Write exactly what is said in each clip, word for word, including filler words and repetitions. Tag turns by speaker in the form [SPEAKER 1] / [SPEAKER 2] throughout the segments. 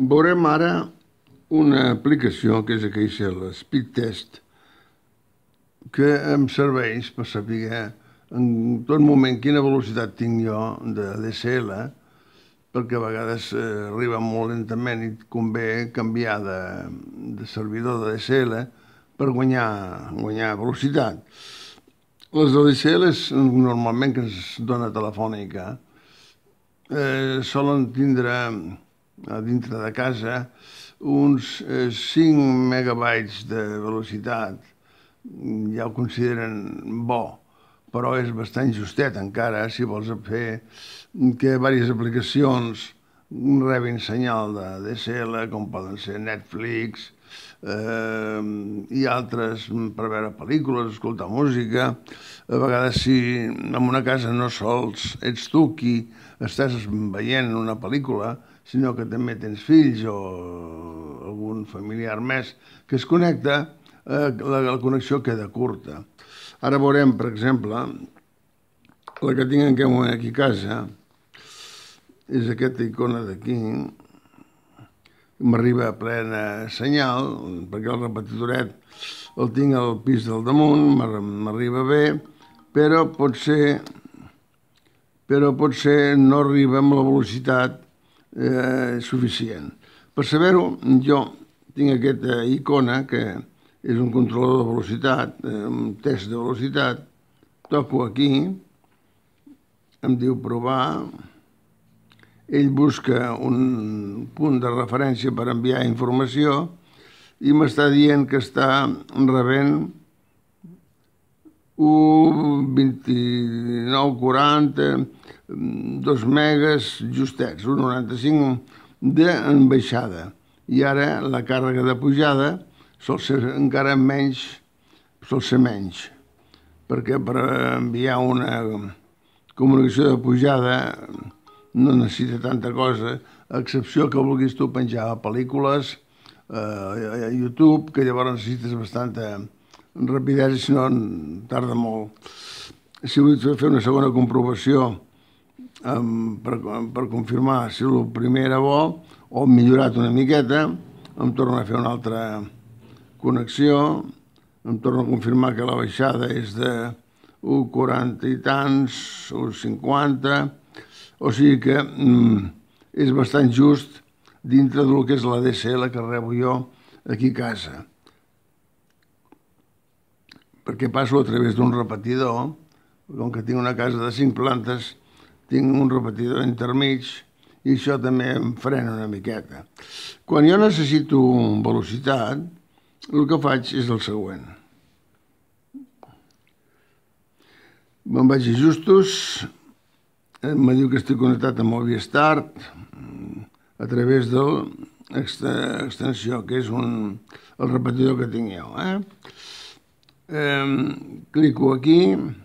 [SPEAKER 1] Veurem ara una aplicació que és aquesta, l'Speed Test, que em serveix per saber en tot moment quina velocitat tinc jo de D S L, perquè a vegades arriba molt lentament i convé canviar de, de servidor de D S L per guanyar, guanyar velocitat. Les D S Ls, normalment que ens dona Telefònica, eh, solen tindre a dintre de casa uns cinc megabytes de velocitat. Ja ho consideren bo, però és bastant justet encara si vols fer que diverses aplicacions rebin senyal de D S L, com poden ser Netflix eh, i altres per veure pel·lícules, escoltar música. A vegades si en una casa no sols ets tu qui estàs veient una pel·lícula, sinó que també tens fills o algun familiar més que es connecta, eh, la, la connexió queda curta. Ara veurem, per exemple, la que tinc en aquest moment aquí a casa, és aquesta icona d'aquí, m'arriba a plena senyal, perquè el repetidoret el tinc al pis del damunt, m'arriba bé, però potser, però potser no arriba amb la velocitat eh, suficient. Per saber-ho, jo tinc aquesta icona, que és un controlador de velocitat, un test de velocitat, toco aquí, em diu provar, ell busca un punt de referència per enviar informació i m'està dient que està rebent un vint-i-nou quaranta, dos megas justets, un noranta-cinc en baixada. I ara la càrrega de pujada sol ser encara menys, sol ser menys, perquè per enviar una comunicació de pujada no necessita tanta cosa, a excepció que vulguis tu penjar pel·lícules a YouTube, que llavors necessites bastanta rapidesa, si no tarda molt. Si vull fer una segona comprovació per, per confirmar si el primer era bo o hem millorat una miqueta, em torno a fer una altra connexió, em torno a confirmar que la baixada és de un quaranta i tants, un cinquanta, o sigui que mm, és bastant just dintre del que és la D S L que rebo jo aquí a casa. Perquè passo a través d'un repetidor, com que tinc una casa de cinc plantes, tinc un repetidor intermig i això també em frena una miqueta. Quan jo necessito velocitat, el que faig és el següent. Me'n vaig a ajustos, em diu que estic connectat amb Movistar a través de l'extensió, que és un, el repetidor que tinc jo. Eh? Eh, clico aquí,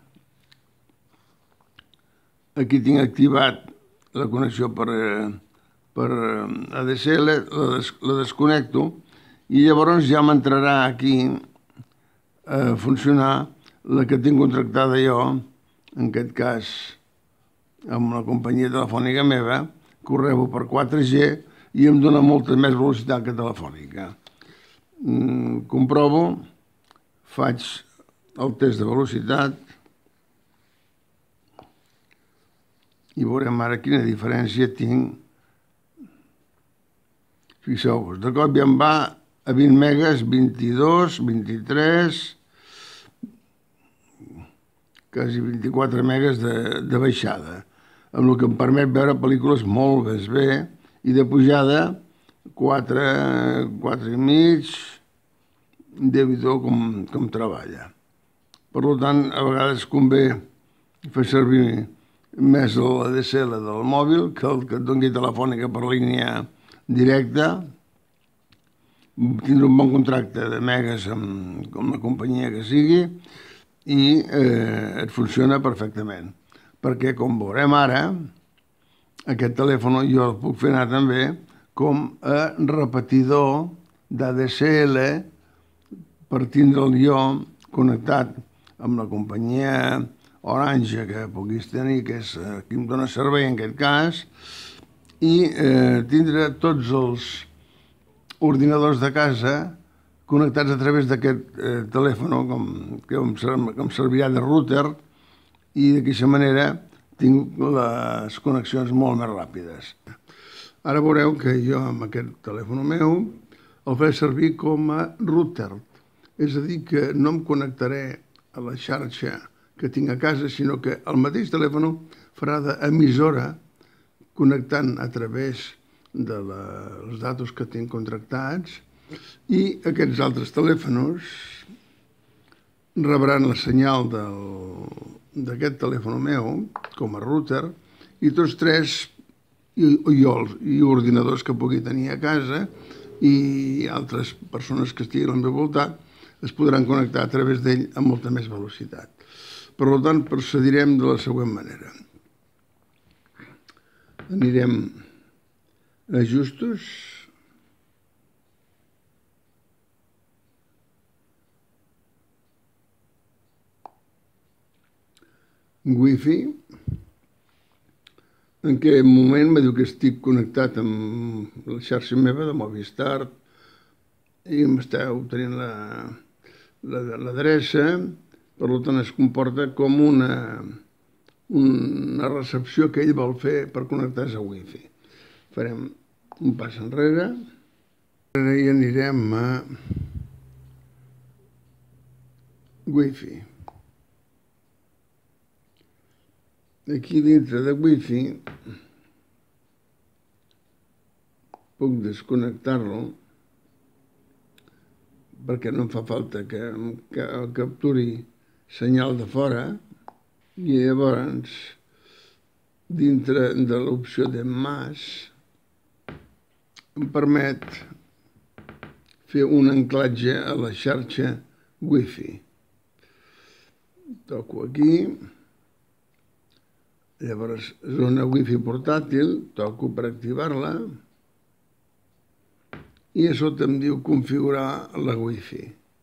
[SPEAKER 1] aquí tinc activat la connexió per, per A D S L, la, des, la desconnecto i llavors ja m'entrarà aquí a funcionar la que tinc contractada jo, en aquest cas amb la companyia telefònica meva, que ho rebo per quatre G i em dona molta més velocitat que telefònica. Mm, comprovo, faig el test de velocitat i veurem ara quina diferència tinc. Fixeu-vos, de cop ja em va a vint megas, vint-i-dos, vint-i-tres, quasi vint-i-quatre megas de, de baixada, amb el que em permet veure pel·lícules molt més bé, i de pujada quatre, quatre i mig, Déu-n'hi-do com, com treballa. Per tant, a vegades convé fer servir més la D S L del mòbil que el que et doni telefònica per línia directa, tindre un bon contracte de megas amb, amb la companyia que sigui i eh, et funciona perfectament. Perquè, com veurem ara, aquest telèfon jo el puc fer anar també com a repetidor d'A D S L per tindre'l jo connectat amb la companyia Orange que puguis tenir, que és qui em dona servei en aquest cas, i eh, tindre tots els ordinadors de casa connectats a través d'aquest eh, telèfon, com, que em, que em servirà de router, i d'aquesta manera tinc les connexions molt més ràpides. Ara veureu que jo amb aquest telèfon meu el faré servir com a router, és a dir, que no em connectaré a la xarxa que tinc a casa, sinó que el mateix telèfon farà d'emissora connectant a través de la, els datos que tinc contractats, i aquests altres telèfons rebran la senyal d'aquest telèfon meu com a router, i tots tres i, i, els, i ordinadors que pugui tenir a casa i altres persones que estiguin al meu voltant es podran connectar a través d'ell amb molta més velocitat. Per tant, procedirem de la següent manera. Anirem a ajustos, Wi-Fi. En aquest moment me diu que estic connectat amb la xarxa meva de Movistar i m'està obtenint l'adreça, per tant es comporta com una, una recepció que ell vol fer per connectar-se a Wi-Fi. Farem un pas enrere i anirem a Wi-Fi. Aquí dintre de Wi-Fi puc desconnectar-lo perquè no em fa falta que em capturi senyal de fora, i llavors dintre de l'opció de més em permet fer un anclatge a la xarxa Wi-Fi. Toco aquí. Llavors, zona Wi-Fi portàtil, toco per activar-la, i a sota em diu configurar la Wi-Fi.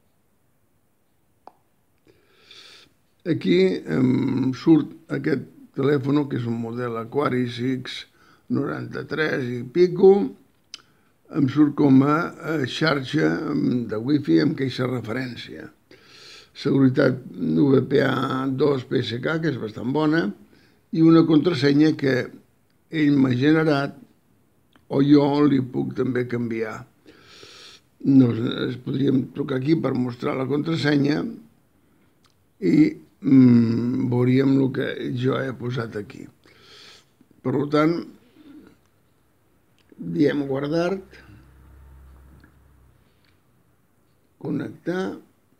[SPEAKER 1] Aquí em surt aquest telèfon, que és un model Aquaris X noranta-tres i pico, em surt com a xarxa de Wi-Fi amb queixa referència. Seguretat V P A dos P S K, que és bastant bona, i una contrasenya que ell m'ha generat o jo li puc també canviar. Nos podríem trucar aquí per mostrar la contrasenya i mm, veuríem el que jo he posat aquí. Per tant, diem guardar, connectar,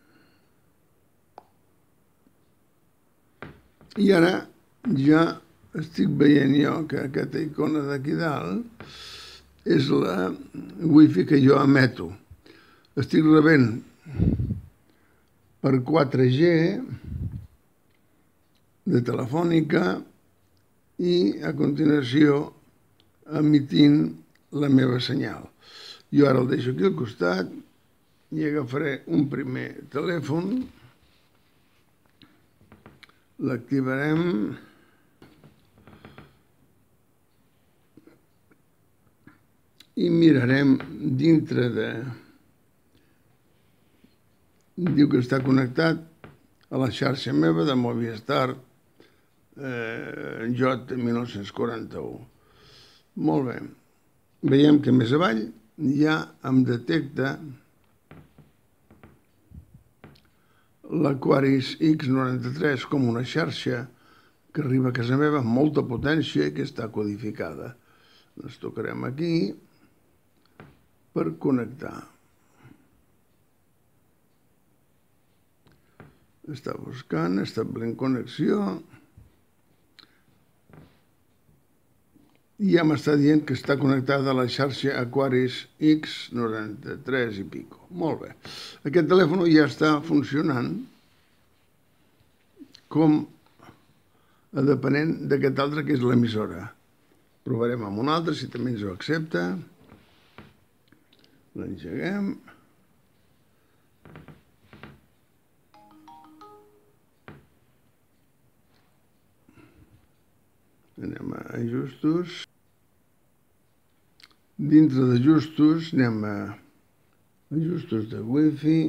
[SPEAKER 1] i ara ja estic veient jo que aquesta icona d'aquí dalt és la Wi-Fi que jo emeto. Estic rebent per quatre G de Telefònica i a continuació emitint la meva senyal. Jo ara el deixo aquí al costat i agafaré un primer telèfon, l'activarem i mirarem dintre de... Diu que està connectat a la xarxa meva de Movistar J mil nou-cents quaranta-u. Molt bé. Veiem que més avall ja em detecta l'Aquaris X noranta-tres com una xarxa que arriba a casa meva amb molta potència i que està codificada. Ens tocarem aquí per connectar. Està buscant, establint connexió, i ja m'està dient que està connectada a la xarxa Aquaris X noranta-tres i pico. Molt bé. Aquest telèfon ja està funcionant com a depenent d'aquest altre, que és l'emissora. Provarem amb un altre, si també ens ho accepta. L'engeguem. Anem a ajustos. Dintre d'ajustos anem a ajustos de wifi.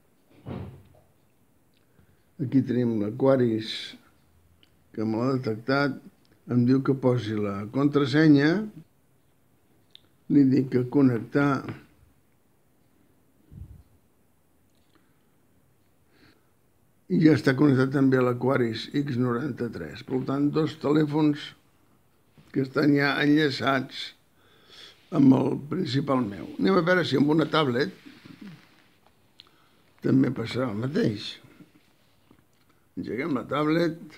[SPEAKER 1] Aquí tenim l'Aquaris que me l'ha detectat. Em diu que posi la contrasenya. Li dic que connectar. I ja està connectat també a l'Aquaris ics noranta-tres. Per tant, dos telèfons que estan ja enllaçats amb el principal meu. Anem a veure si amb una tablet també passarà el mateix. Engeguem la tablet.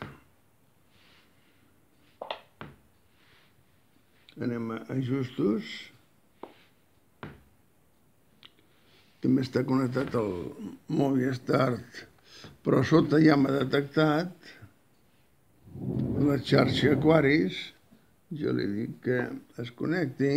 [SPEAKER 1] Anem a ajustos. També està connectat al Movistar, però sota ja m'ha detectat la xarxa Aquaris. Jo li dic que es connecti.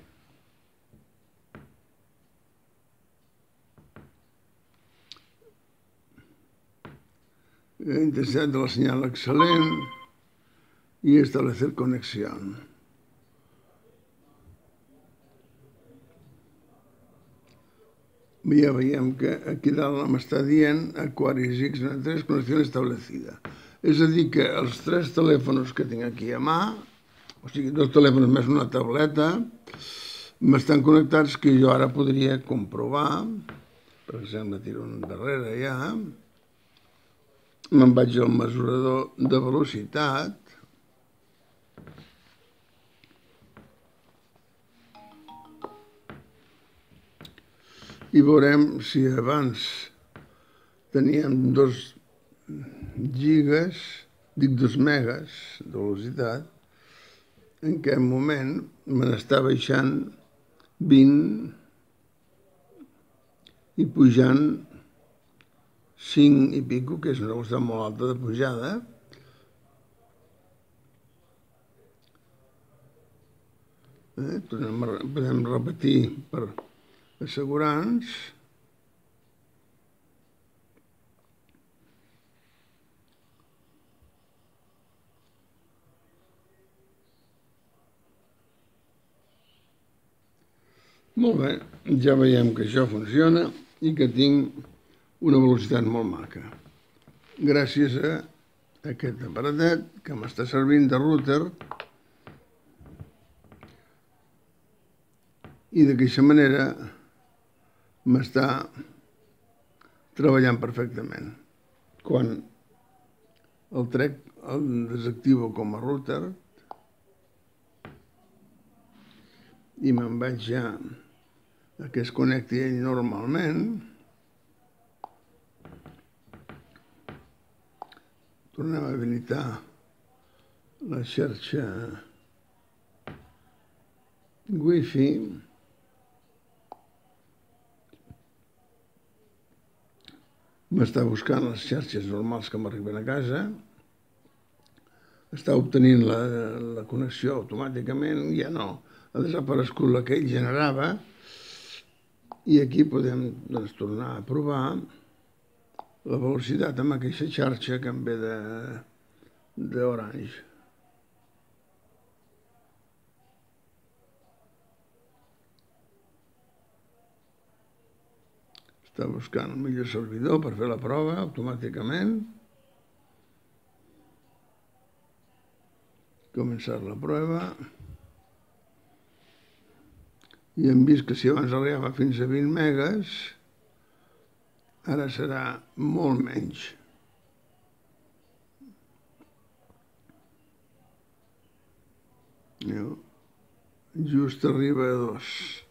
[SPEAKER 1] Intensidad de la señal excelente y establecer conexión. Ja veiem que aquí dalt m'està dient Aquaris ics noranta-tres, connexió establecida. És a dir, que els tres telèfons que tinc aquí a mà, o sigui, dos telèfons més una tableta, m'estan connectats, que jo ara podria comprovar. Per exemple, tiro un darrere ja. Me'n vaig al mesurador de velocitat. I veurem si abans teníem dos gigas, dic dos megas de velocitat, en aquest moment me n'està baixant vint i pujant cinc i pico, que és una velocitat molt alta de pujada. Eh? Podem repetir per assegurar-nos. Molt bé, ja veiem que això funciona i que tinc una velocitat molt maca. Gràcies a aquest aparatet que m'està servint de router i d'aquesta manera m'està treballant perfectament. Quan el trec, el desactivo com a router i me'n vaig ja a que es connecti ell normalment. Tornem a habilitar la xarxa wifi. M'està buscant les xarxes normals que m'arriben a casa. Està obtenint la, la connexió automàticament, ja no ha desaparegut la que ell generava. I aquí podem doncs, tornar a provar la velocitat amb aquesta xarxa que em ve d'Orange. Està buscant el millor servidor per fer la prova automàticament. Començar la prova. I hem vist que si abans arribava fins a vint megas, ara serà molt menys. Just arriba a dos.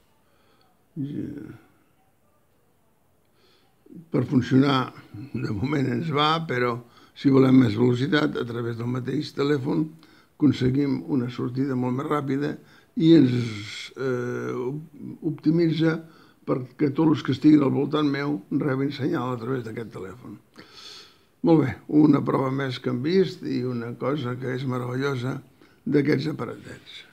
[SPEAKER 1] Per funcionar, de moment ens va, però si volem més velocitat, a través del mateix telèfon, aconseguim una sortida molt més ràpida i ens optimitza perquè tots els que estiguin al voltant meu rebin senyal a través d'aquest telèfon. Molt bé, una prova més que hem vist i una cosa que és meravellosa d'aquests aparatets.